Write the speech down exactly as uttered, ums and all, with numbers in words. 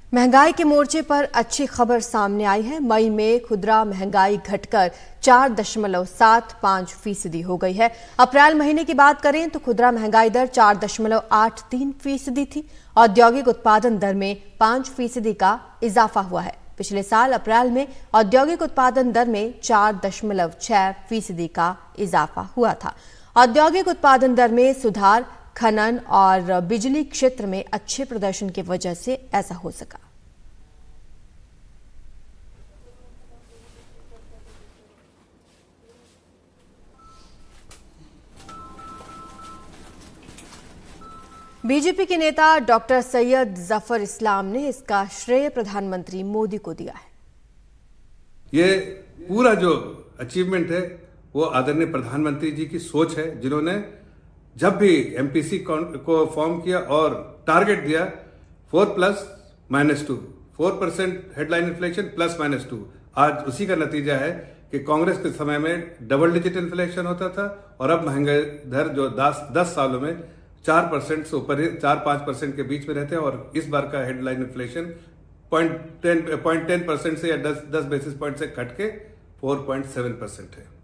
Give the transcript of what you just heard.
महंगाई के मोर्चे पर अच्छी खबर सामने आई है। मई में खुदरा महंगाई घटकर चार दशमलव सात पाँच फीसदी हो गई है। अप्रैल महीने की बात करें तो खुदरा महंगाई दर चार दशमलव आठ तीन फीसदी थी। औद्योगिक उत्पादन दर में पाँच फीसदी का इजाफा हुआ है। पिछले साल अप्रैल में औद्योगिक उत्पादन दर में चार दशमलव छह फीसदी का इजाफा हुआ था। औद्योगिक उत्पादन दर में सुधार खनन और बिजली क्षेत्र में अच्छे प्रदर्शन की वजह से ऐसा हो सका। बीजेपी के नेता डॉक्टर सैयद जफर इस्लाम ने इसका श्रेय प्रधानमंत्री मोदी को दिया है। ये पूरा जो अचीवमेंट है वो आदरणीय प्रधानमंत्री जी की सोच है, जिन्होंने जब भी एमपीसी को फॉर्म किया और टारगेट दिया four plus minus two four percent headline inflation plus minus two. आज उसी का नतीजा है कि कांग्रेस के समय में डबल डिजिट इन्फ्लेशन होता था और अब महंगाई दर जो दस दस सालों में चार परसेंट से ऊपर चार पांच परसेंट के बीच में रहते हैं और इस बार का headline inflation point ten point ten percent से या दस दस बेसिस पॉइंट से घट के फोर पॉइंट सेवन परसेंट है।